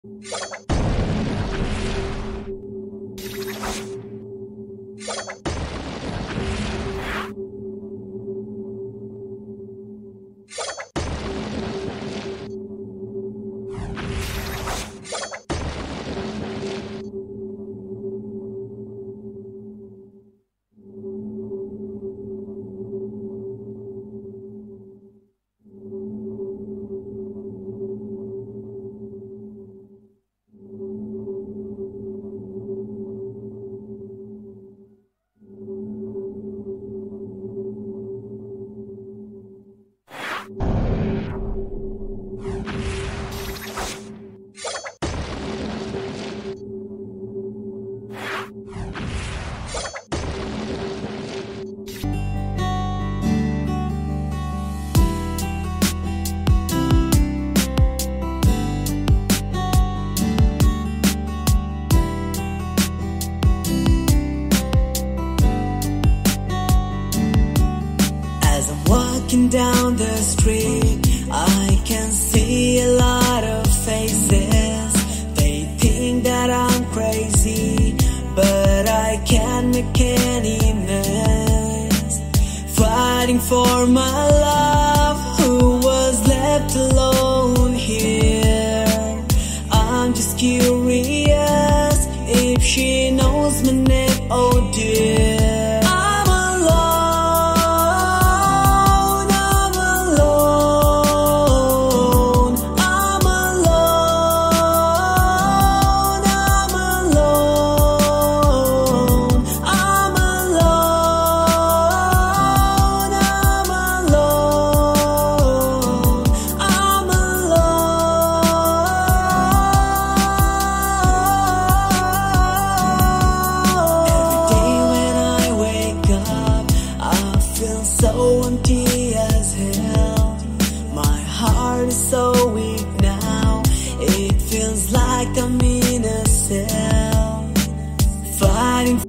Walking down the street, I can see a lot of faces. They think that I'm crazy, but I can't make any mess. Fighting for my love, who was left alone here. I'm just curious if she knows my name, oh dear. So empty as hell. My heart is so weak now. It feels like I'm in a cell, fighting.